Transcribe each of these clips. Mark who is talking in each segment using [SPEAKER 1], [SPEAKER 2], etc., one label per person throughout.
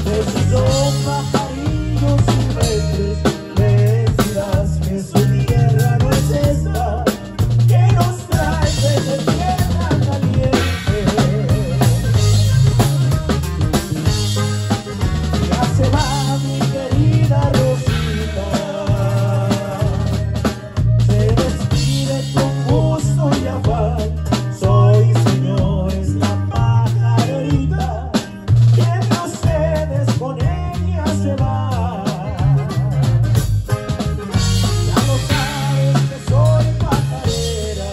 [SPEAKER 1] Esos son pajarillos silvestres, les dirás que su tierra no es esta, que nos trae desde tierra caliente. Ya se va mi querida Rosita, se despide con gusto y afán. Soy, señores, la pajarerita, que de ustedes con ella se va. Ya lo sabes que soy pajarera,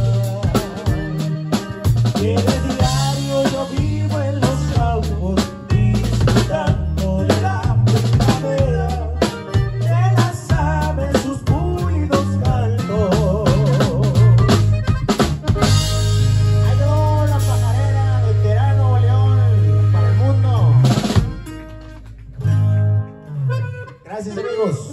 [SPEAKER 1] que de diario yo vivo en los campos, disfrutando de la primavera, de las aves sus pulidos cantos. Ahí llegó la pajarera de Terán, Nuevo León, para el mundo. Gracias, amigos.